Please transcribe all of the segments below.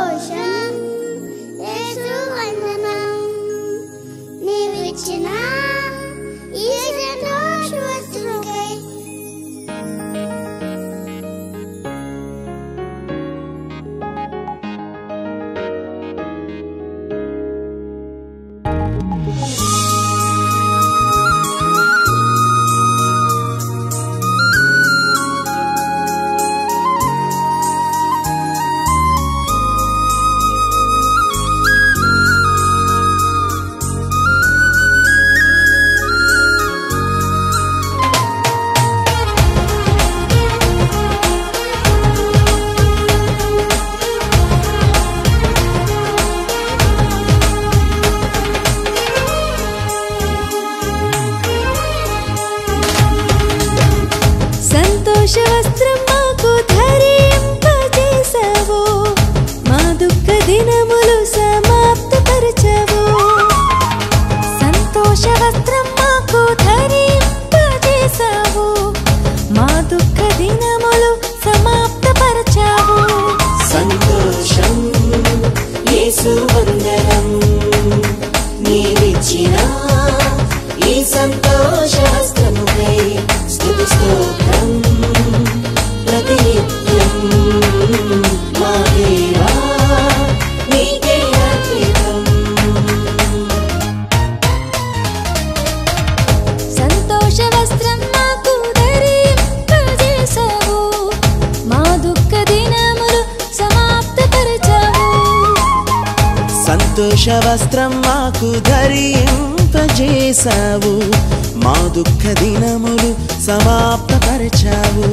సంతోషం యేసు వందనం నీవిచ్చిన ఈ సంతోష వస్త్రముకై వస్త్రం మాకు ధరింపజేసావు మా దుఃఖ దినములు సమాప్తపరచావు సంతోష వస్త్రం మాకు ధరింపజేసావు మా దుఃఖ దినములు సమాప్తపరచావు సంతోషం యేసు వందనం నీవిచ్చిన ఈ సంతోష వస్త్రముకై స్తుతి స్తోత్రం ప్రతినిత్యం మా దేవా నీకే అర్పితం సంతోష వస్త్రం మాకు ధరింపజేసావు మా దుఃఖ దినములు సమాప్తపరచావు సంతోష వస్త్రం మాకు ధరింపజేసావు మా దుఃఖ దినములు సమాప్తపరచావు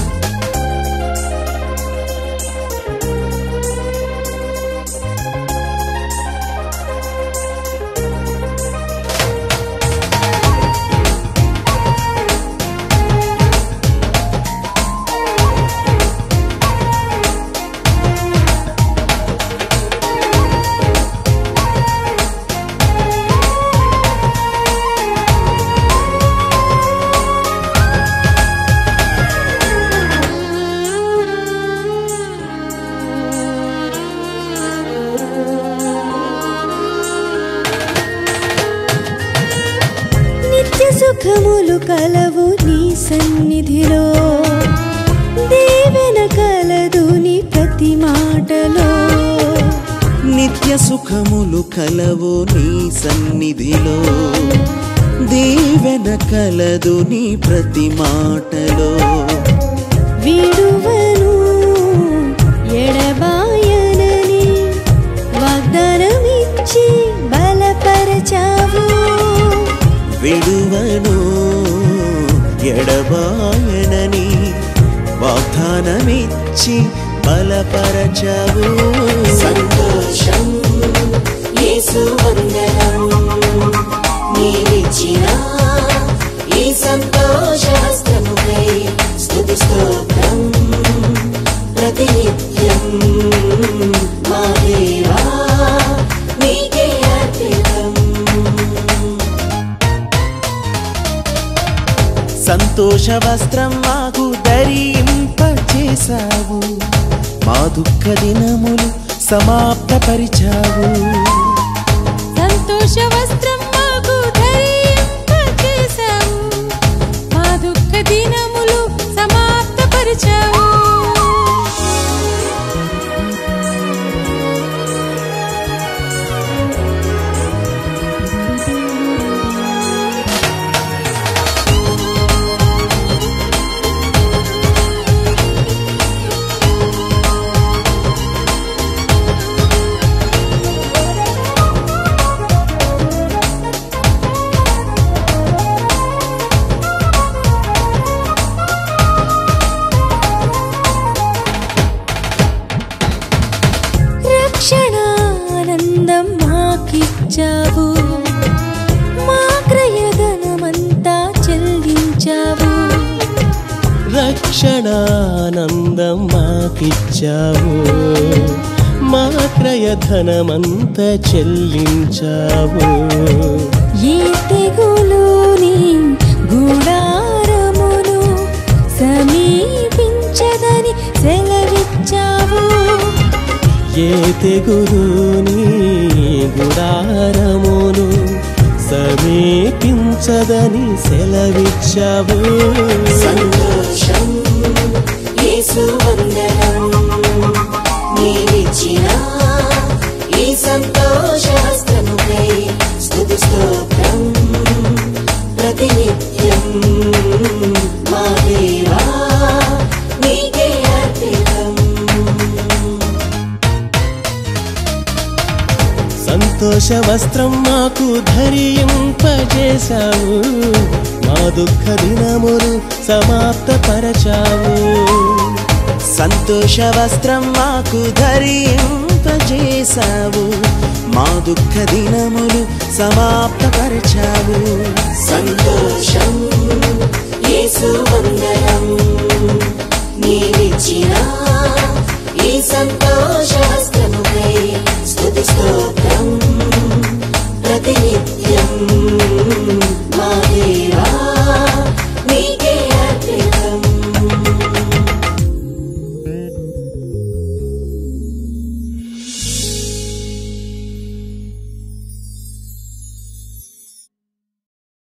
సుఖములు కలవు నీ సన్నిధిలో దీవెన కలదు నీ ప్రతి మాటలో నిత్య సుఖములు కలవు నీ సన్నిధిలో దీవెన కలదు నీ ప్రతి మాటలో విడువను ఎడబాయనని వాగ్దానమిచ్చి బలపరచావు విడువను ఎడబాయనని వాగ్దానమిచ్చి బలపరచావు సంతోషం యేసు వందనం నీవిచ్చిన ఈ సంతోష వస్త్రముకై స్తుతి స్తోత్రం ప్రతినిత్యం మా దేవా నీకే అర్పితం సంతోష వస్త్రం మాకు ధరింపజేసావు మా దుఃఖ దినములు సమాప్తపరిచావు సంతోష వస్త్రం మాకు ధరింపజేసావు మా దుఃఖ దినములు సమాప్తపరిచావు రక్షణానందం మాకిచ్చావు మా క్రయధనమంతా చెల్లించావు రక్షణానందం మాకిచ్చావు మా క్రయధనమంతా చెల్లించావు ఏ తెగులుని గుడారమును సమీపించదని సెలవిచ్చావు ఏ తెగులుని గుడారమును సమీపించదని సెలవిచ్చావు. సంతోషం యేసు వందనం, నీవిచ్చిన ఈ సంతోష హస్తముకై స్తుతి స్తోత్రం ప్రతినిత్యం మా దేవా నీకే అర్పితం. సంతోష వస్త్రం మాకు ధరింపజేశావు, మా దుఃఖ దినములు సమాప్తపరచావు. సంతోష వస్త్రం మాకు ధరింపజేశావు, మా దుఃఖ దినములు సమాప్తపరచావు. సంతోషం యేసు వందనం, నీవిచ్చిన ఈ సంతోష హస్తముకై స్తుతి స్తోత్రం